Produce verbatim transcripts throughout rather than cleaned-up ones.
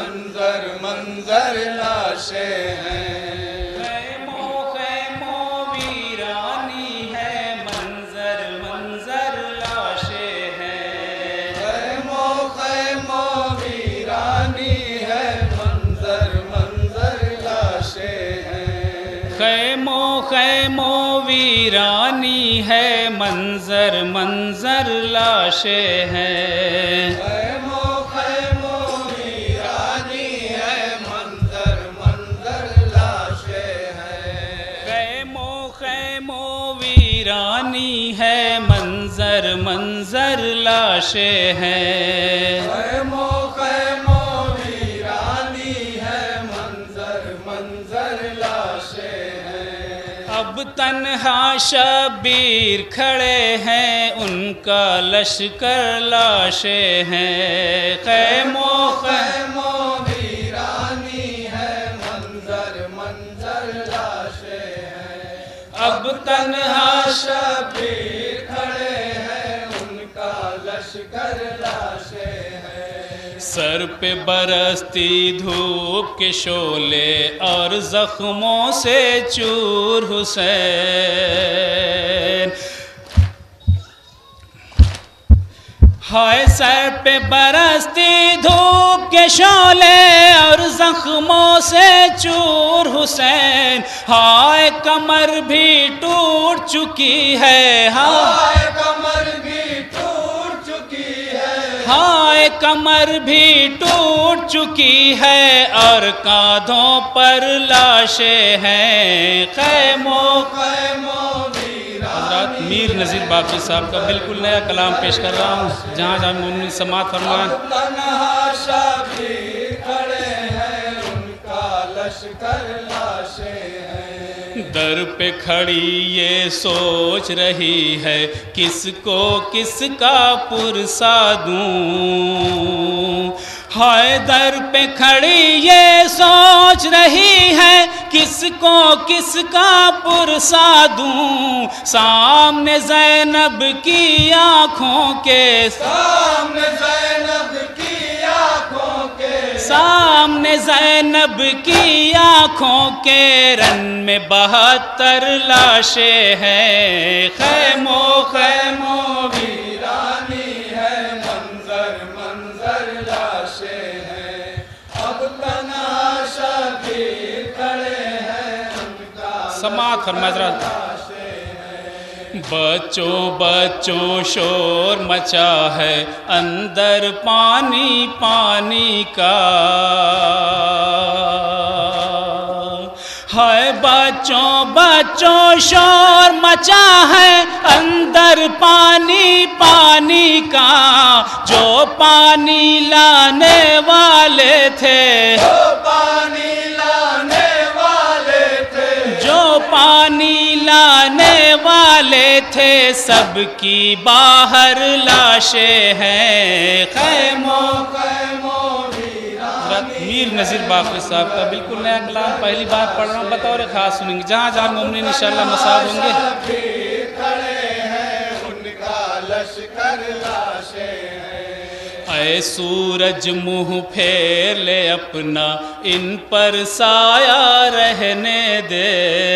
मंजर मंजर लाशें हैं। खैमो खैमो वीरानी है, मंजर मंजर लाशें हैं। खैमो खैमो वीरानी है, मंजर मंजर लाशें हैं। खैमो खैमो वीरानी है, मंजर मंजर लाशें हैं। खैमो खैमो वीरानी है, मंजर मंजर लाशें हैं। खैमो खैमो वीरानी है, मंजर मंजर लाशें हैं। खैमो खैमो वीरानी है, मंजर मंजर लाशें हैं। अब तन्हा शबीर खड़े हैं, उनका लश्कर लाशें हैं। खैमो खैमो वीरानी है, मंजर मंजर लाशें हैं। अब तन्हा शबीर खड़े हैं, उनका लश्कर लाशें हैं। सर पे बरसती धूप के शोले और जख्मों से चूर हुसैन। हाय सर पे बरसती धूप के शोले और जख्मों से चूर हुसैन। हाय कमर भी टूट चुकी है, हाय कमर भी टूट चुकी है। हाय कमर भी टूट चुकी है और कांधों पर लाशें हैं। खैमो खैमो हज़रत मीर नज़ीर बाक़ी साहब का बिल्कुल नया कलाम पेश कर रहा हूँ। जहाँ जहाँ मोमिन समात फरमाएं। तन्हा शबीर खड़े हैं, उनका लश्कर लाशें हैं। दर पे खड़ी ये सोच रही है, किसको किसका पुरसा दूं। हाय दर पे खड़ी ये सोच रही है, किसको किसका पुरसा दूं। सामने ज़ैनब की आँखों के, सामने ज़ैनब की आँखों के, सामने ज़ैनब की आँखों के रन में बहत्तर लाशें हैं। खैमो खैमो वीरानी है, मंजर मंजर लाशें हैं। अब तन्हा शबीर खड़े हैं, उनका समात फरमाए ज़रा। बच्चों बच्चों शोर मचा है, अंदर पानी पानी का। हाय बच्चों बच्चों शोर मचा है, अंदर पानी पानी का। जो पानी लाने वाले थे, जो पानी लाने वाले थे, जो पानी लाने वाले थे, सबकी बाहर लाशें हैं। खैमो खैमो वीरानी मीर नज़ीर बाक़ी साहब का बिल्कुल नया कलाम पहली बार पढ़ रहा हूँ, बतौर खास सुनेंगे। जहाँ जहाँ मोमिन इंशाअल्लाह मसाब होंगे। शबीर खड़े हैं, उनका लश्कर लाशें हैं। ऐ सूरज मुँह फेर ले अपना, इन पर साया रहने दे।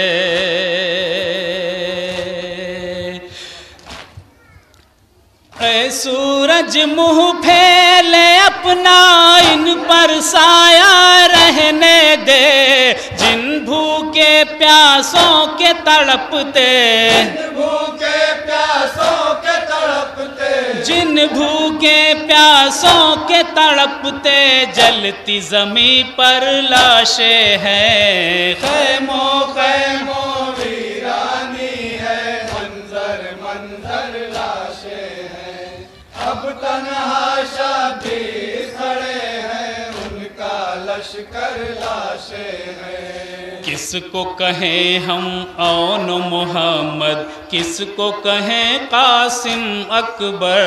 ऐ सूरज मुँह फेर ले अपना, इन पर साया रहने दे। जिन भूखे प्यासों के तड़पते, भूखे प्यासों के तड़पते, जिन भूखे प्यासों के तड़पते, जलती ज़मीं पर लाशें हैं। खैमो खैमो वीरानी है, मंजर मंजर लाशें हैं। अब तन्हा शबीर खड़े हैं, उनका लश्कर लाशें हैं। किसको कहें हम औन मोहम्मद, किसको कहें कासिम अकबर।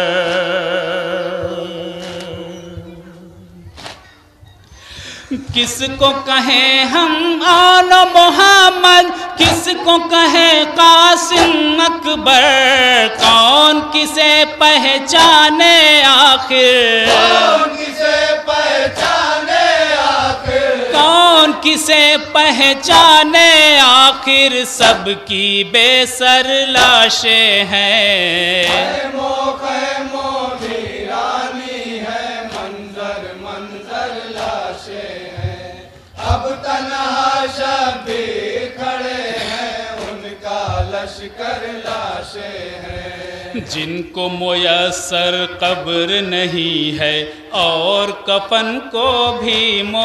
किसको कहें हम औन मोहम्मद, किसको कहें कासिम अकबर। कौन किसे पहचाने आखिर, कौन किसे पहचाने से पहचाने आखिर सबकी बेसर लाशें हैं। खैमो खैमो वीरानी है, मंजर मंजर लाशें हैं। अब तन्हा शब्बीर खड़े हैं, उनका लश्कर लाशें हैं। जिनको मुयस्सर कब्र नहीं है और कफन को भी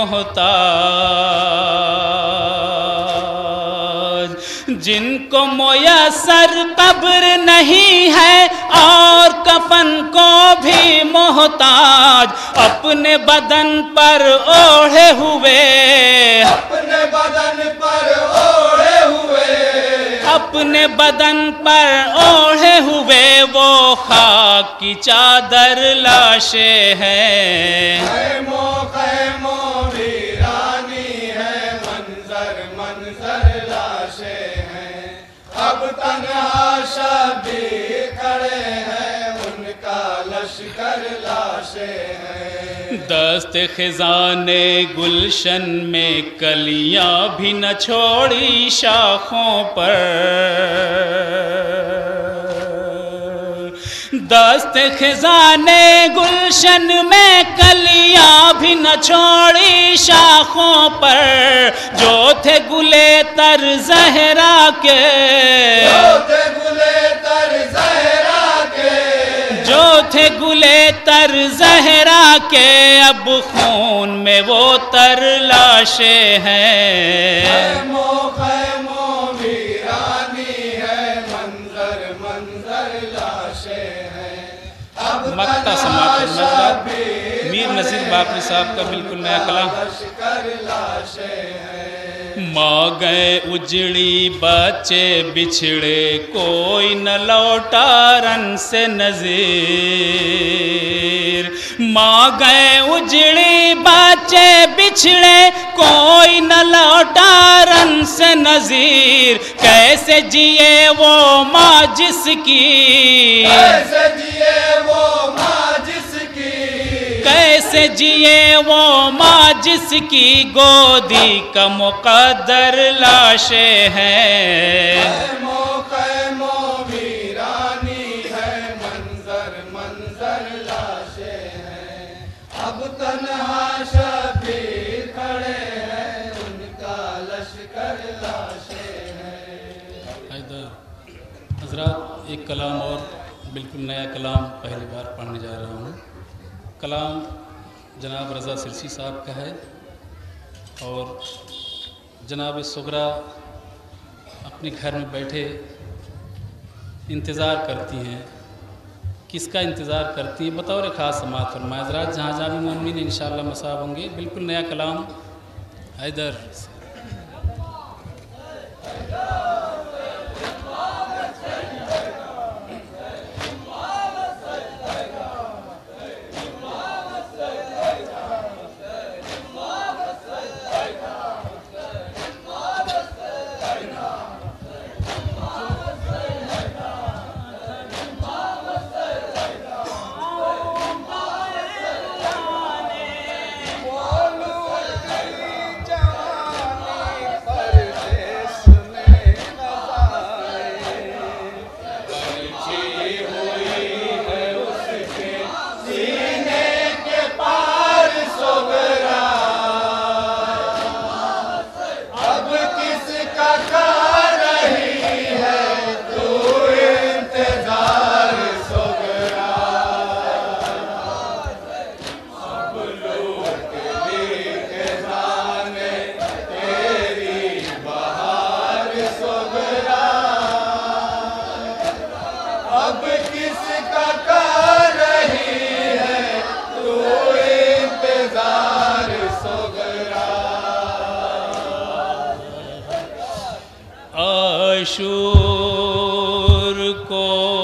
मोहताज, जिनको मुयस्सर कब्र नहीं है और कफन को भी मोहताज, अपने बदन पर ओढ़े हुए, अपने बदन पर ओढ़े हुए, अपने बदन पर ओढ़े हुए वो खाक की चादर लाशें हैं। खैमो खैमो वीरानी है, मंजर मंजर लाशें हैं। अब तन्हा शब्बीर खड़े हैं, उनका लश्कर लाशें हैं। दस्त खिजाने गुलशन में कलियां भी न छोड़ी शाखों पर, दस्त खिजाने गुलशन में कलियां भी न छोड़ी शाखों पर, जो थे गुले तर ज़हरा के, जो थे गुले तर ज़हरा के, जो थे गुले तर ज़हरा के, अब खून में वो तर लाशें हैं। खैमो खैमो वीरानी है, मंजर मंजर लाशें हैं। अब मक्ता समापन मजरा मीर नज़ीर बाकरी साहब का बिल्कुल नया कलाम। लश्कर लाशें हैं। माँ गए उजड़ी बच्चे बिछड़े, कोई न लौटा रन से नज़ीर। माँ गए उजड़ी बच्चे बिछड़े, कोई न लौटा रन से नज़ीर। कैसे जिए वो माँ जिसकी, कैसे जिए वो माँ जिसकी, कैसे जिए वो माँ जिसकी गोदी का मुक़द्दर लाशें हैं। खैमो खैमो वीरानी है, मंजर मंजर लाशें हैं। अब तन्हा शब्बीर खड़े हैं, उनका लश्कर लाशें हैं। हज़रात एक कलाम और बिल्कुल नया कलाम पहली बार पढ़ने जा रहा हूँ। कलाम जनाब रज़ा सिरसी साहब का है और जनाब सुगरा अपने घर में बैठे इंतज़ार करती हैं। किसका इंतज़ार करती हैं? बतौर ख़ास समात फरमाए हज़रात, जहाँ जहाँ भी मोमिन इंशाअल्लाह मसाब होंगे। बिल्कुल नया कलाम हैदर। आशूर को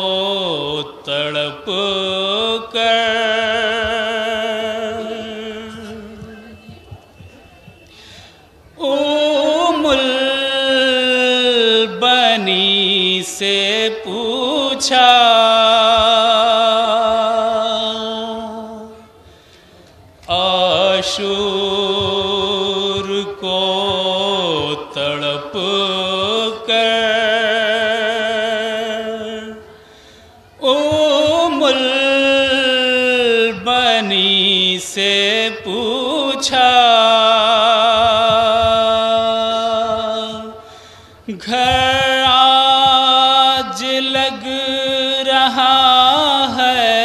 तड़प कर उमुल बनी से पूछा, आशूर को पूछा घर आज लग रहा है,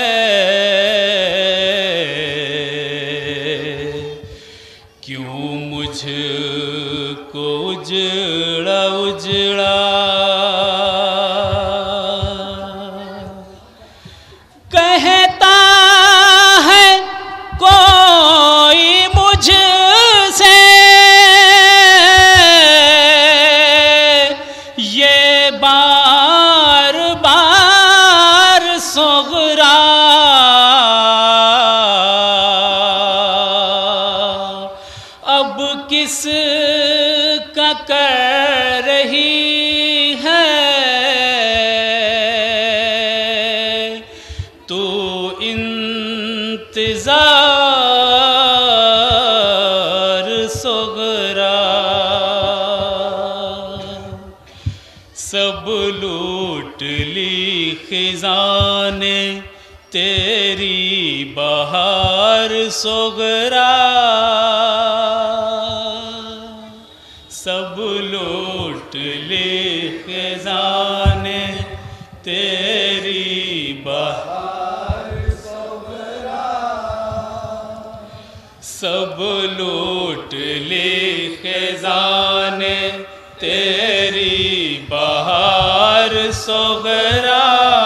क्यों मुझको उजड़ा उजड़ा कहता है कोई मुझसे, ये बार बार सोगरा अब किस का कर रही है तू इंतजार सोगरा। सब लूट ली खिजाने तेरी बहार सोगरा, सब लूट ली खिजाने तेरी बहार सोगरा, सब लूट ली खिजाने तेरी बहार सोगरा।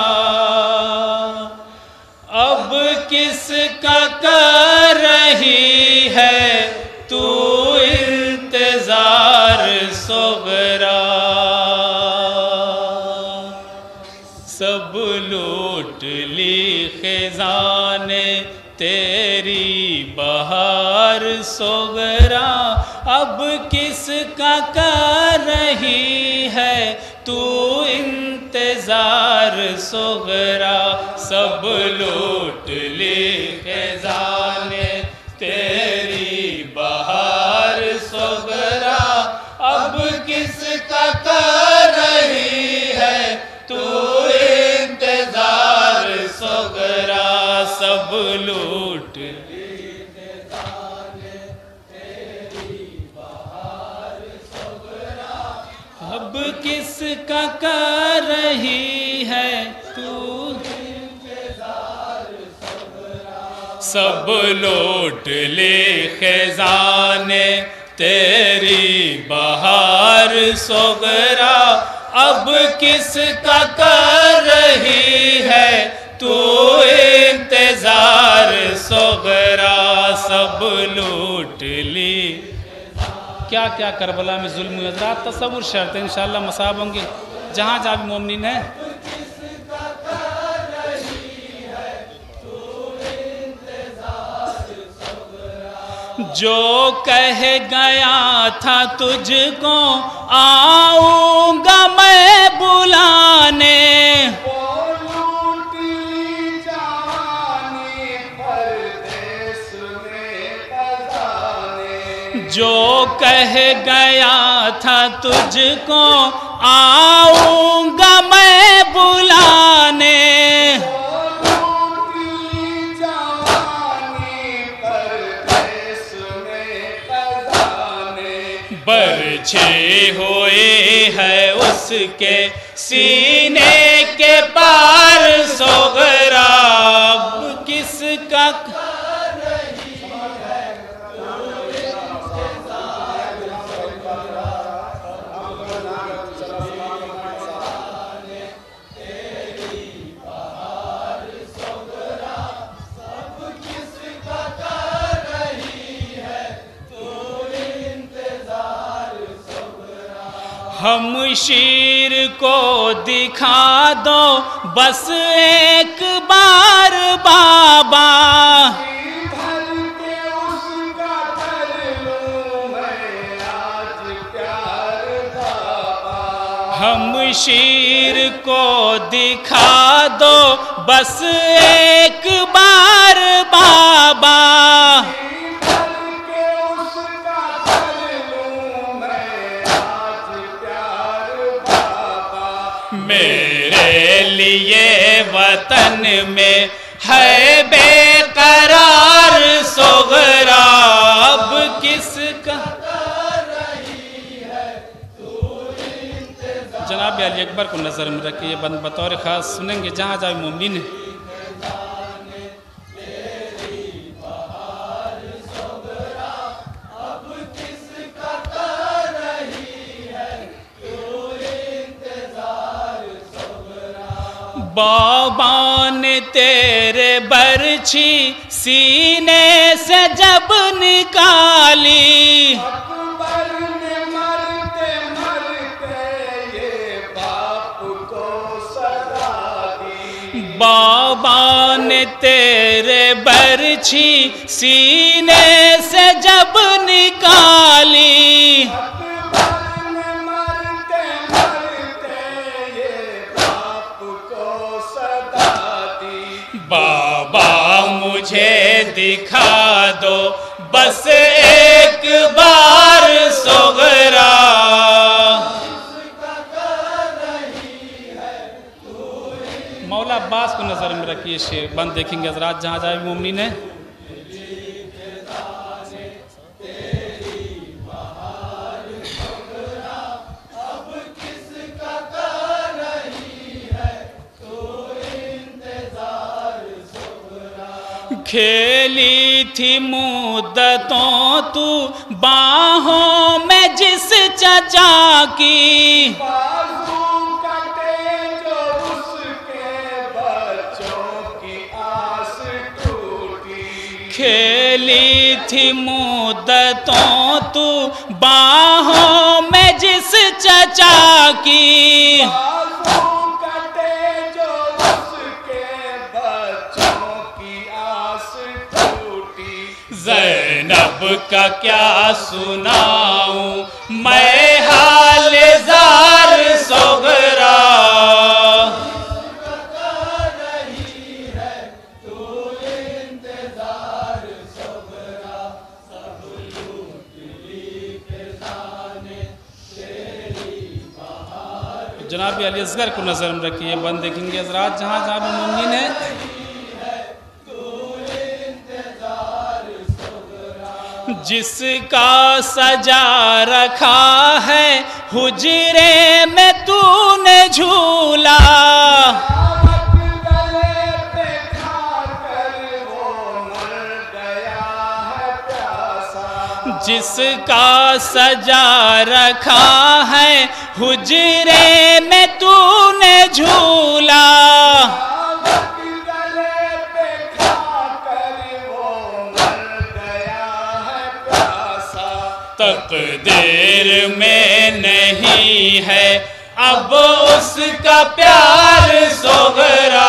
अब किसका कर रही है तू इंतजार सोगरा, सब लूट ली खिजाने तेरी बहार सोगरा। अब किसका कर रही है तू इंतजार सोगरा, सब लूट ली खिजाने तेरी बहार सोगरा। अब किसका कर रही है तू इंतजार सोगरा, सब लूट अब किसका कर रही है तू इंतजार सोगरा, सब लूट ले खजाने तेरी बहार सोगरा। अब किसका कर रही है तू इंतजार सोगरा, सब लूट ली। क्या क्या करबला में जुल्म हुए हज़रात, तसव्वुर शर्त है, इंशाअल्लाह मसाब होंगे जहाँ जहाँ भी मोमिनीन है। जो कह गया था तुझको आऊंगा मैं बुलाने, जो कह गया था तुझको आऊंगा मैं बुलाने, बरछे हुए है उसके सीने के पार सोगरा। किसका हम शीर को दिखा दो बस एक बार बाबा, हम शीर को दिखा दो बस एक बार बाबा, मेरे लिए वतन में है बेकरार सोगरा। अब किसका। जनाब अली अकबर को नज़र में रखिए, बंद बतौर ख़ास सुनेंगे जहाँ जहाँ मोमिन है। बाबा ने तेरे बरछी सीने से जब निकाली, अकबर ने मरते मरते ये बाप को सदा दी। बाबा ने तेरे बरछी सीने से जब निकाली, बाबा मुझे दिखा दो बस एक बार सोगरा। मौला अब्बास को नजर में रखिए, शेर बंद देखेंगे हजरात जहाँ जाए मोमिन है। खेली थी मुद्दतों तू बाहों में जिस चचा की, बाजू कटे जो उसके बच्चों की आस टूटी। खेली थी मुद्दतों तू बाहों में जिस चचा की, ज़ैनब का क्या सुनाऊं मैं हाल ज़ार सोगरा। जनाब अली असगर को नजर में रखिए, बंद देखेंगे हजरात जहाँ जहाँ भी मुमकिन है। जिसका सजा रखा है हुजरे में तूने झूला, जिसका सजा रखा है हुजरे में तूने झूला, तकदीर में नहीं है अब उसका प्यार सोगरा।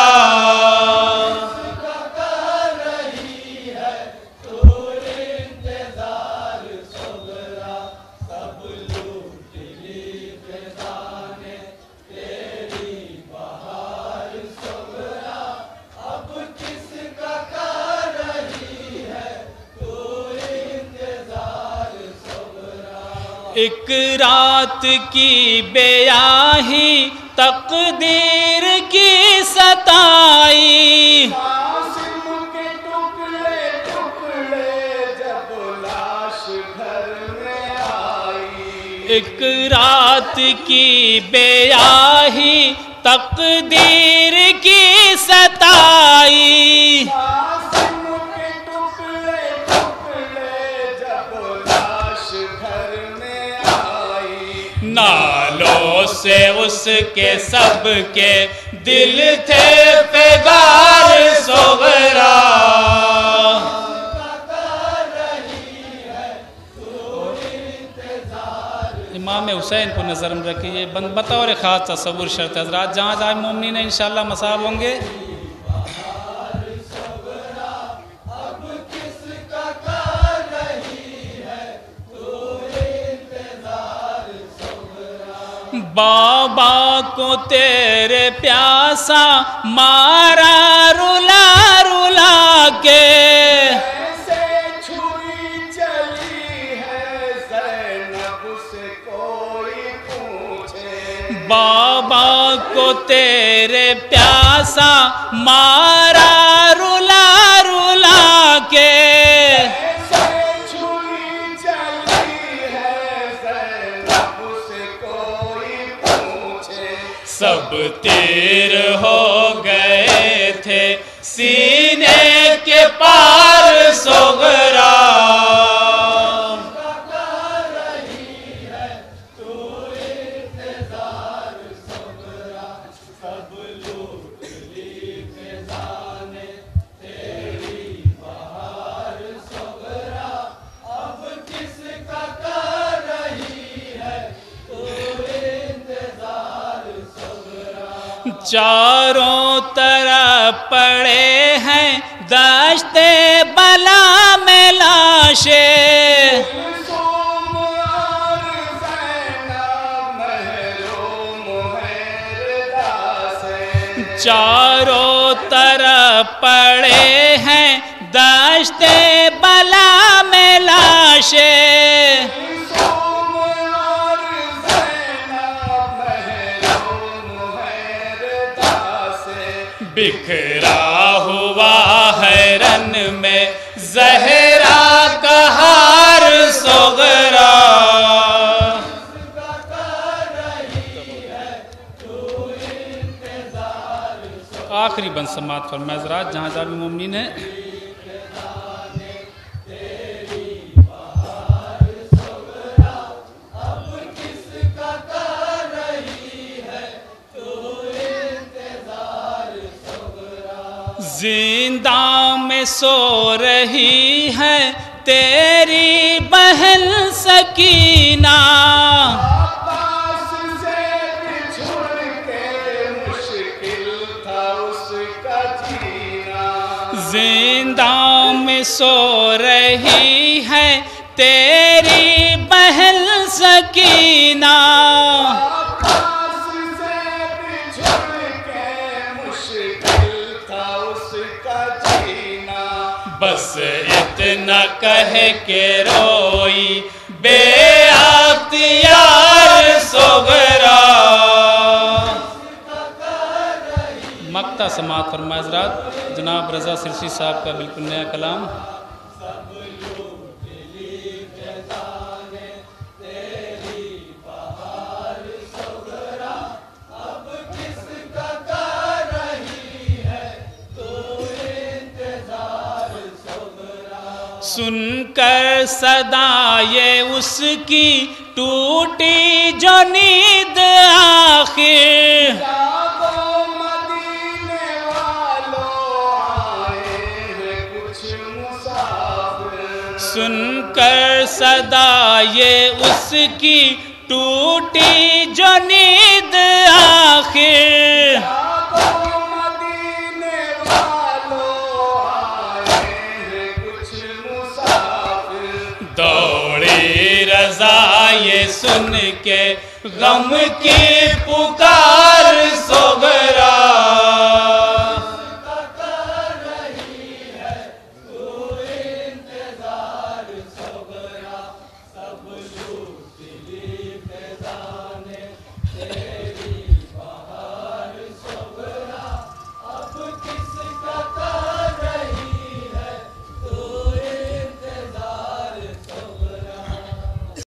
एक रात की बेयाही तकदीर की सताई, कासिम के टुकड़े टुकड़े जब लाश घर में आई। एक रात की बेयाही तकदीर की सताई, कासिम के टुकड़े टुकड़े जब लाश घर में आई। नालों से उसके सबके दिल थे बेगार सोगरा। इमाम हुसैन को नजर में रखिए, बंद बतौर खास तसव्वुर शर्त हजरात जहाँ जहाँ मोमिन इंशाअल्लाह मसाब होंगे। बाबा को तेरे प्यासा मारा रुला रुला के, ऐसे छुरी चली है ज़ैनब से कोई पूछे। बाबा को तेरे प्यासा मारा रुला रुला के, ऐसे छुरी चली सब तीर हो गए थे सीने के पार सोगरा। चारों तरफ पड़े हैं दश्ते बला में लाशे। चारों तरफ पड़े हैं दश्ते बला में लाशे। बिखरा हुआ है रन में ज़हरा का हार सोगरा। आखिरी बंद समात फरमाए हज़रात जहाँ जहाँ भी मोमिनीन है। जिंदा में सो रही है तेरी बहन सकीना। पास से बिछुड़ के मुश्किल था उसका जीना। जिंदा में सो रही है तेरी बहन सकीना। बस इतना कह के रोई बेअख्तियार सोगरा। मक्ता समात फरमाए हज़रात जनाब रज़ा सिरसी साहब का बिल्कुल नया कलाम। सुनकर सदा ये उसकी टूटी जो नींद आखिर। मदीने वालों आए हैं कुछ मुसाफिर। सुनकर सदा ये उसकी टूटी जो नींद आखिर। दौड़ी रज़ा ये सुन के गम की पुकार सोगरा।